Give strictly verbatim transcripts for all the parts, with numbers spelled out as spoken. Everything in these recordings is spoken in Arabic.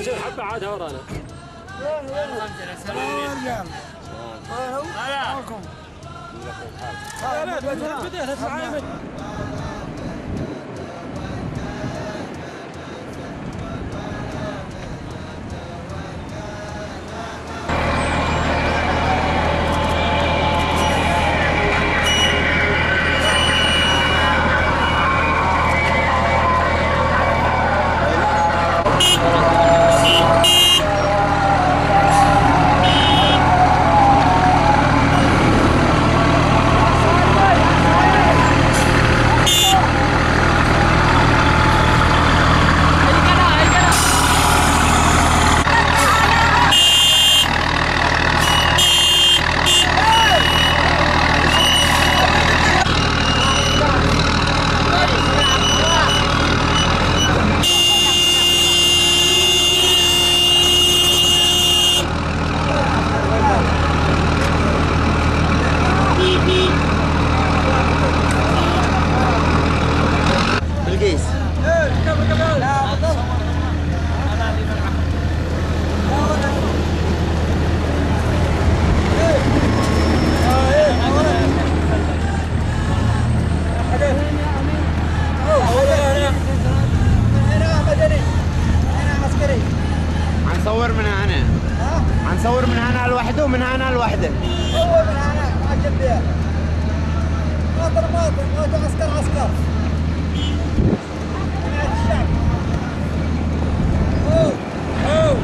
حبة عادها ورانا. هنصور من هنا. هنصور من هنا لوحده ومن هنا لوحده. صور من هنا عجب بيها. ماطر ماطر ماطر عسكر عسكر. جماعة الشعب. أوه أوه.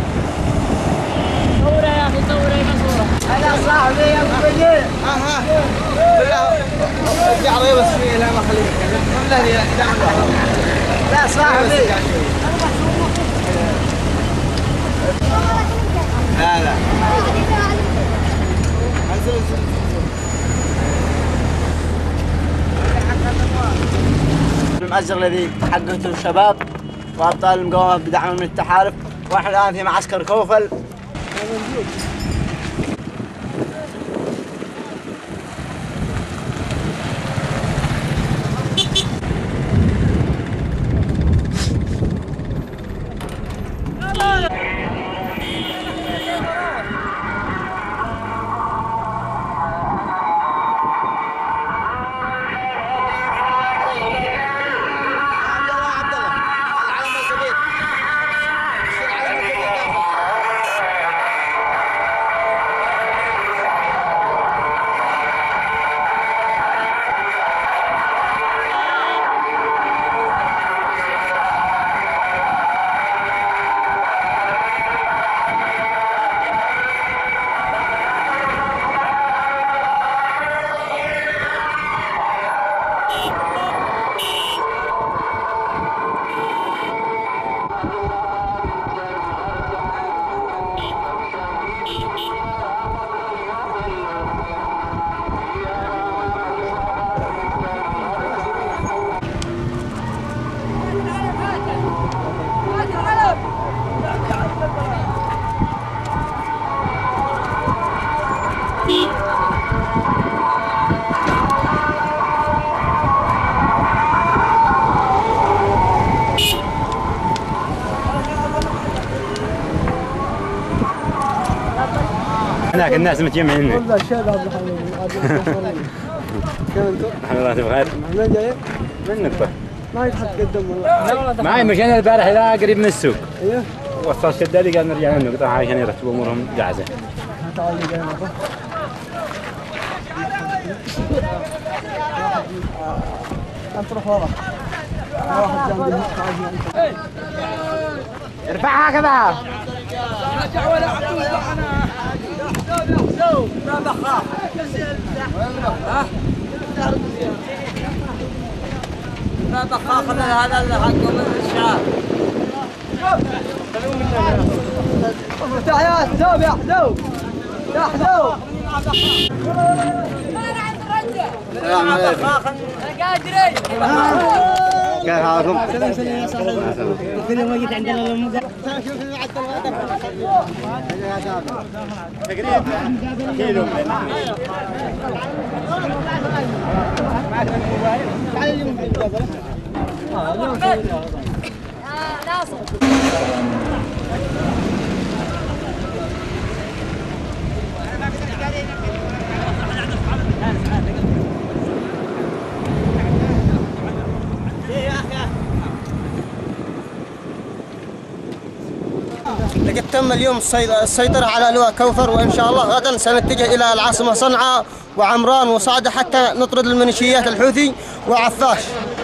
صورة يا أخي صورة هنا صورة. أنا صاحبي يا أبو بليل. أها. ارجع علي بس فيه لا ما خليك. لا صاحبي. لا لا المأزر الذي حققته الشباب وأبطال المقاومة بدعم من التحالف، ونحن الآن في معسكر كوفل. هناك الناس متجمعين. والله الشيخ عبد الحميد. كيف انتم؟ الحمد لله بخير. من جاي؟ من نقطة. ما يتقدم والله. معي مشينا البارح لا قريب من السوق. ايوه. وصلت الدالي قال نرجع للنقطة عشان يرتبوا امورهم جاهزة. تعال لي جاي انت روح ورا. واحد جنبي ارفعها كذا. رجع ولا عدو معنا. يحسو ما بخاف. ها؟ ما بخاف هذا اللي حقه من الشعب. يا حدو يا حدو يا حدو. السلام عليكم. قادرين. كيف حالكم؟ سلام سلام يا صاحبي. كل ما جيت عندنا لما شوف تقريبا كيلو. ناصر قد تم اليوم السيطرة على لواء كوثر، وإن شاء الله غدا سنتجه إلى العاصمة صنعاء وعمران وصعدة حتى نطرد الميليشيات الحوثي وعفاش.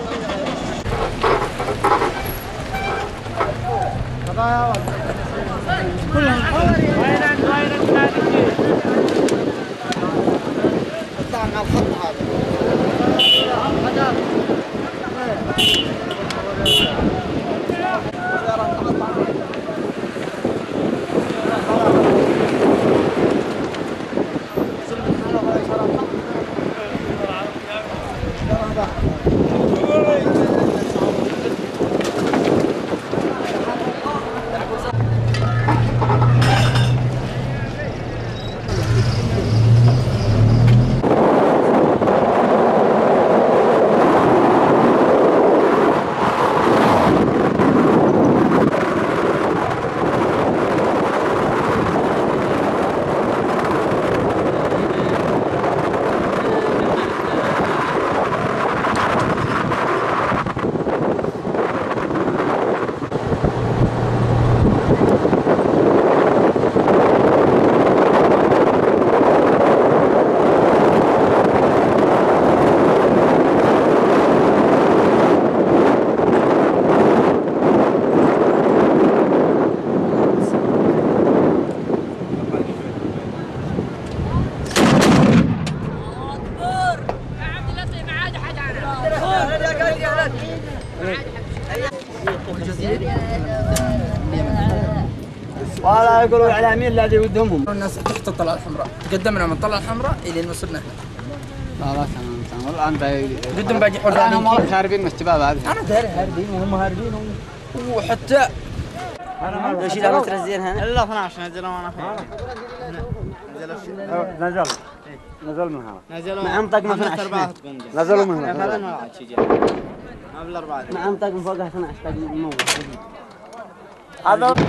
ولا يقولوا اعلاميين الذي ودهم. الناس تحت الطلعه الحمراء، تقدمنا من الطلعه الحمراء الى وصلنا هنا. لا لا تمام تمام والله الان باقي قدام باقي حرفيا انا مره هاربين من الشباب هذه. انا داري هاربين وهم هاربين وحتى ايش اذا ما تنزل هنا؟ الا اثناش نزلوا وانا خير. نزل نزل من هنا. نزلوا مع منطق ما اثناش. نزلوا من هنا. مثلا ما عاد شيء. ما بالاربعه. مع منطق من فوق اثناش طق مو. هذا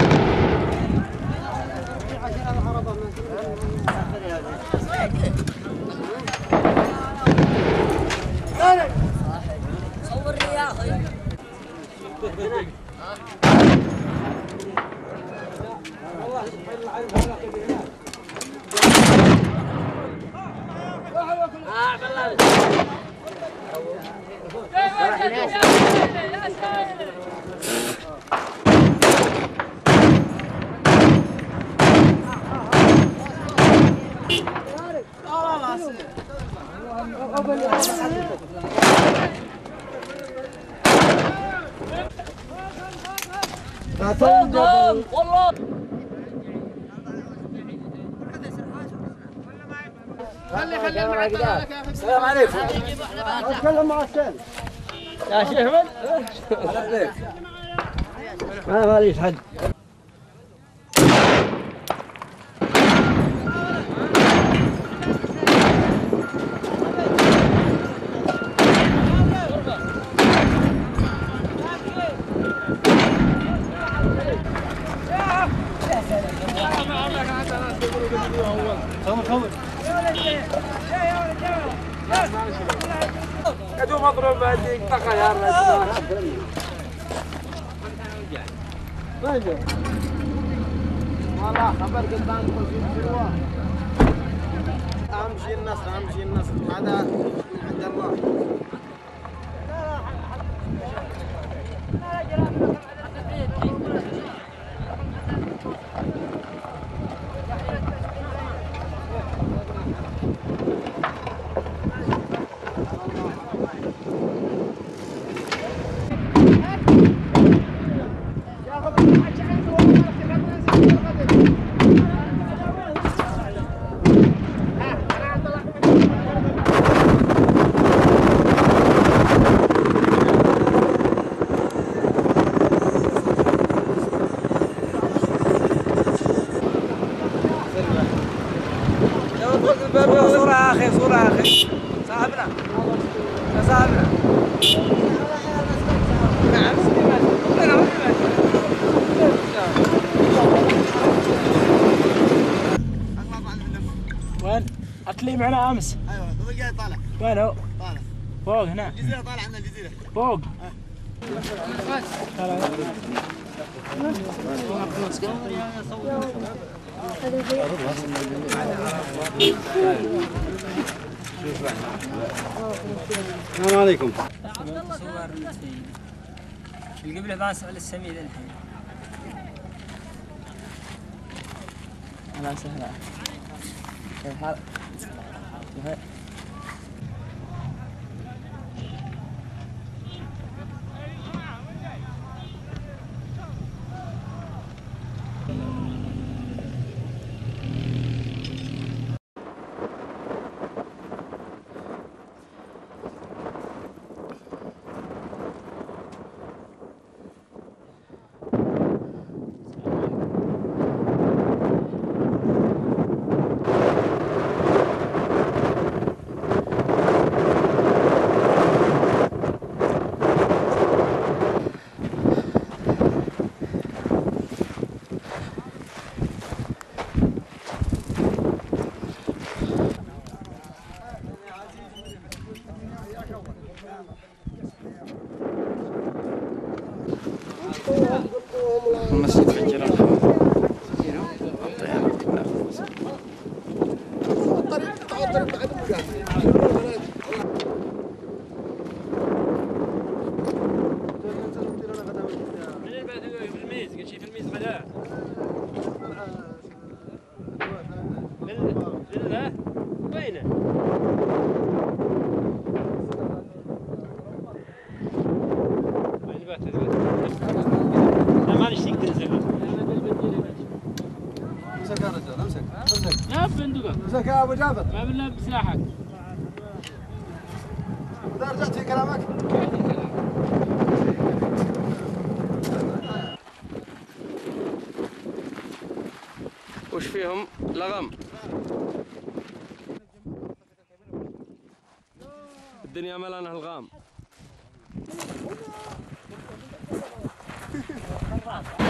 صورني يا اخي. والله خلي خلي المعطل. السلام عليكم. اتكلم مع السيد يا شيخ احمد. ما ماليش حد. كدو مضروب هذيك طاقه يا رجل. ما جاء والله خبر قدامكم في شروع. اهم شيء النصر، اهم شيء النصر، هذا من عند الله. صورة يا اخي، صورة يا اخي. صاحبنا يا صاحبنا. نعم وين؟ اكلي معنا امس. ايوه هو جاي طالع. وين هو؟ طالع فوق هنا. الجزيره، طالع عن الجزيره فوق. السلام عليكم. القبلة باص على السميد الحين. أهلا وسهلا. كيف حالك؟ بخير. المسجد في الجيران. لا بندقك مسك يا ابو جابر. ما بالله بسلاحك. اذا رجعت في كلامك. وش فيهم؟ لغم. الدنيا ملانها الغام.